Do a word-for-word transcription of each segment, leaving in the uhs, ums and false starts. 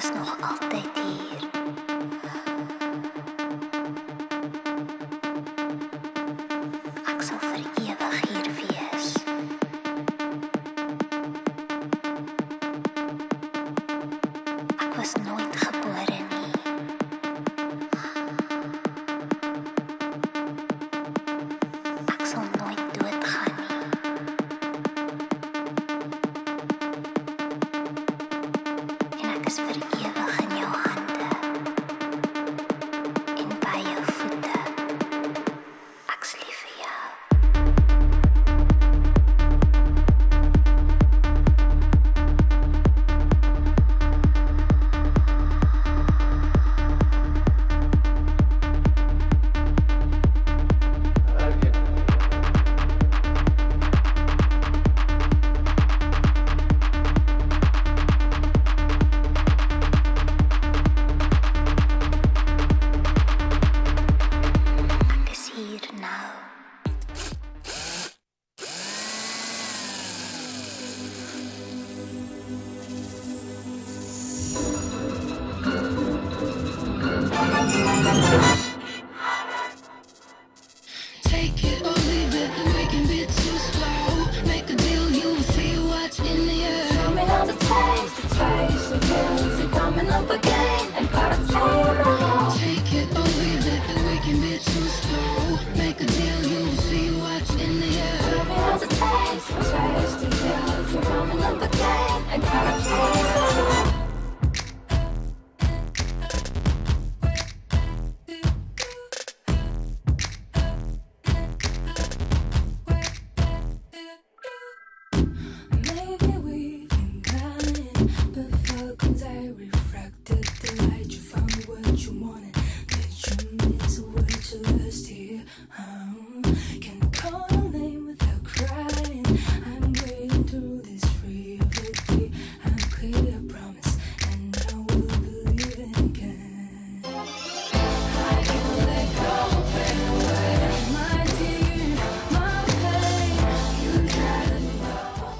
was nog altijd hier. Ek sal vir ewig hier wees. Ek was nooit gebore nie. Ek sal nooit doodgaan nie. En ek is vir ewig in jou hande. En by jou voete. Ek's lief vir jou. Ek is hier nou. Take it or leave it, the way can be too slow. Make a deal, you'll see what's in the air. Tell me how to taste, the taste the things are coming up again. And gotta tell Take it or leave it, the way can be too slow. Make a deal, you'll see what's in the air. Tell me how to taste, the taste the things are coming up again. And gotta tell Maybe we can balance, but falcons I refracted the light. You found what you wanted, did you miss what you lost here? Um, can call your name without crying. I'm waiting through this free victory. I'm clear, I promise, and I will believe it again. I can let go, fade away, my tears, my pain. You gotta know.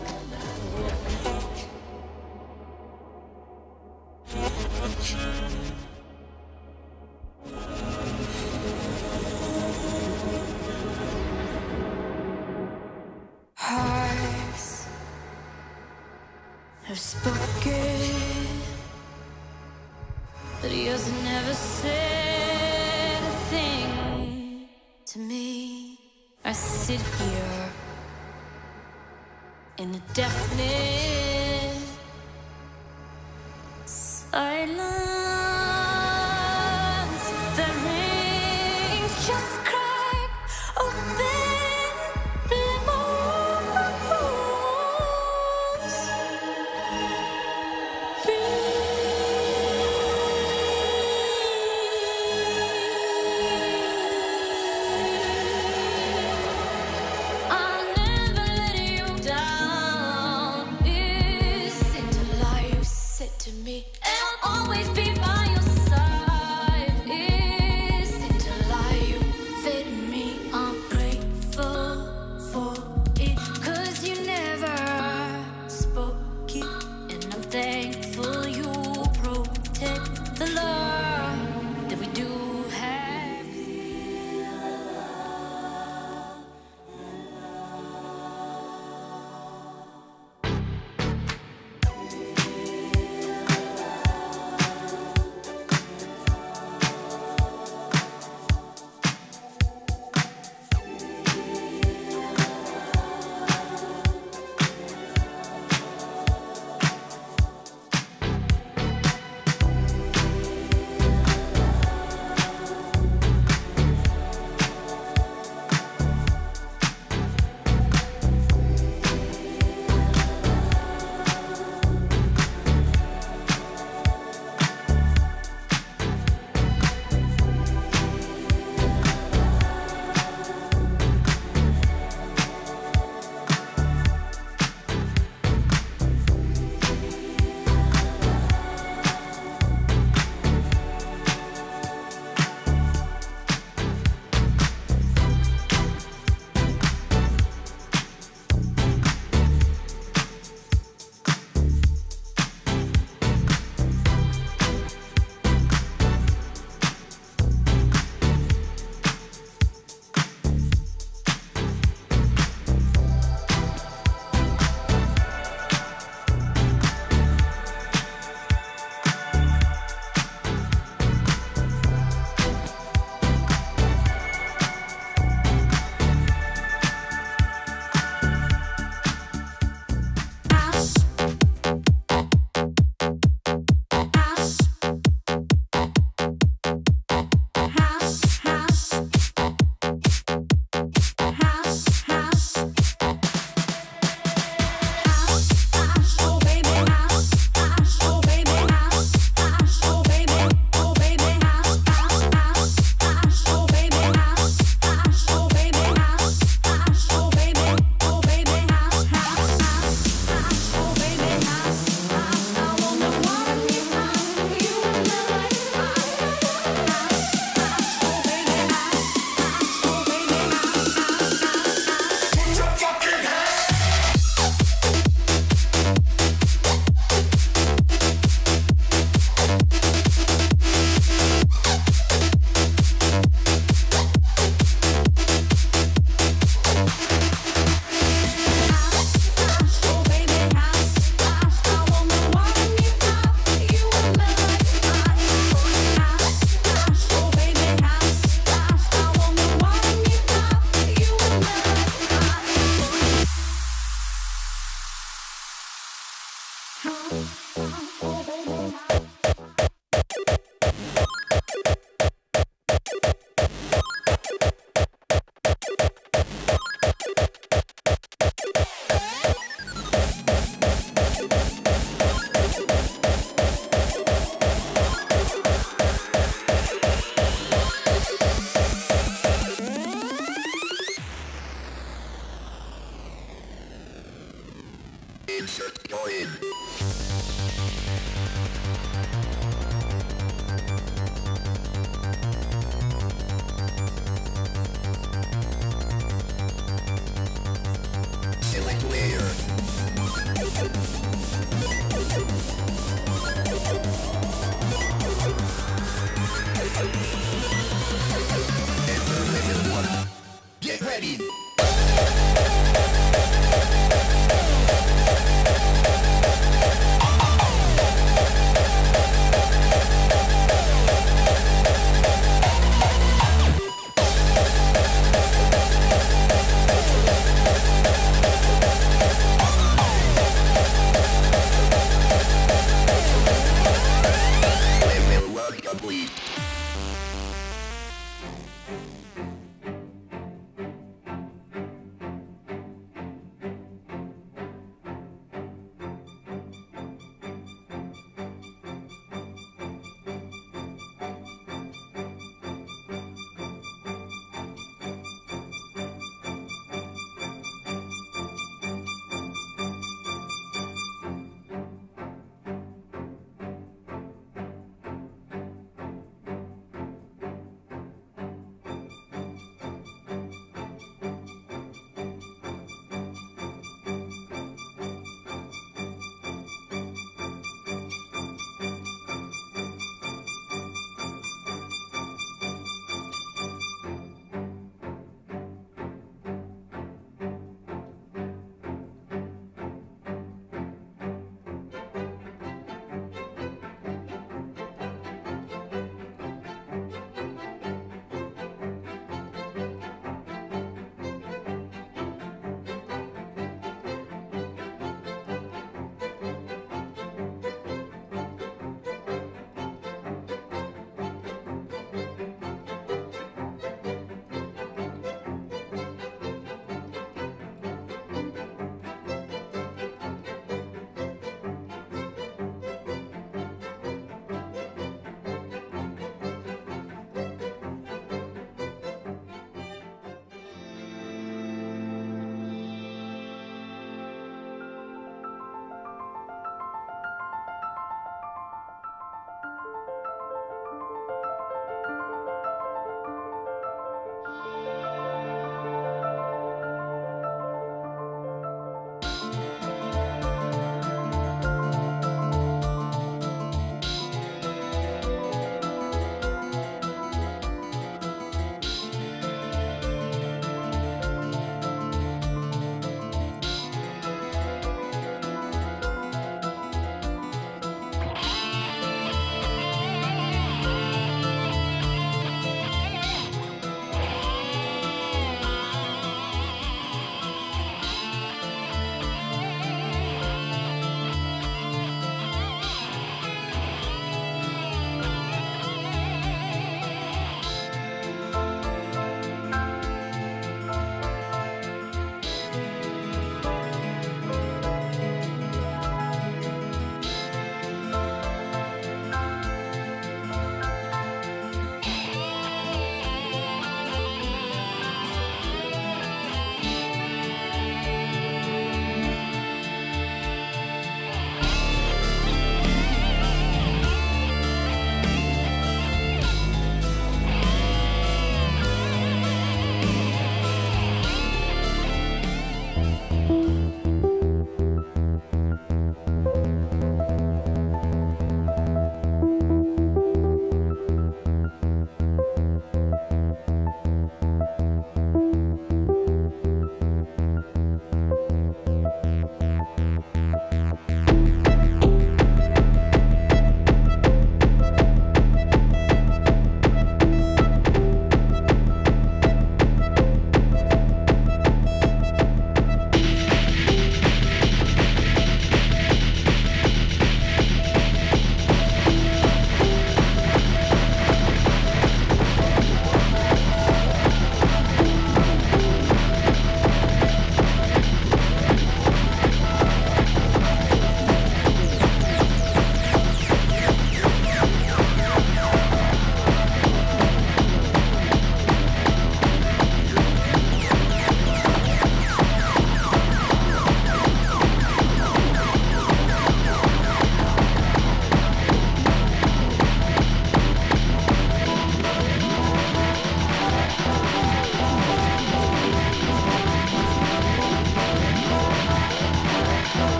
Hearts have spoken, but yours never said a thing to me. I sit here in the deafening silence that rings just crack open lemons. I'll never let you down. Listen to lie you said to me. I'll always be by your side. Listen to lie you fed me. I'm grateful for it, 'cause you never spoke it, and I'm thankful you protect the love that we do have. Insert coin. Select layer. Enter level one. Get ready.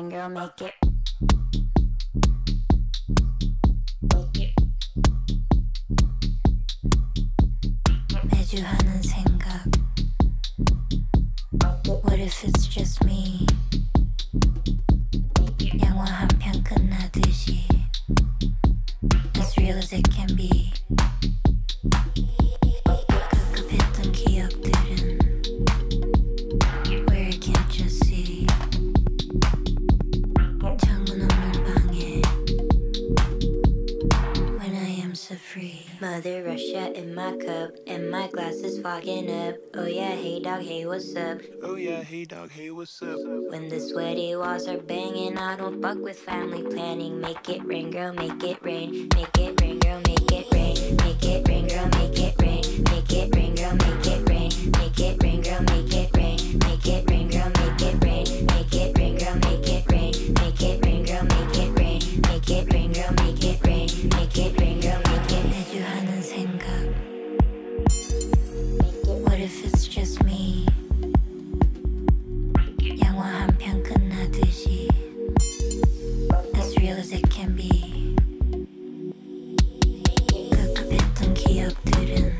rain, girl, make it. 매주 하는 생각. What if it's just me? 영화 한 편 끝나듯이 As real as it can be. 급급했던 기억들은 Where I can't just see. 창문 없는 방에 When I am so free. Mother Russia in my cup and my glass is fogging up. Oh yeah, hey dog, hey what's up? Oh yeah, hey dog, hey what's up? When the sweaty walls are banging, I don't fuck with family planning. Make it rain, girl, make it rain. Make it rain, girl, make it rain. Make it rain, girl, make it rain. Make it rain, girl, make it rain. Make it rain, girl, make it rain. Make it rain, girl, make it rain. Make it rain, girl, make it rain. Make it rain, girl, make it rain. Make it rain, girl, make it rain. Make it rain, girl, make it. 매주 하는 생각. What if it's just me? 영화 한 편 끝나듯이 As real as it can be. 급급했던 기억들은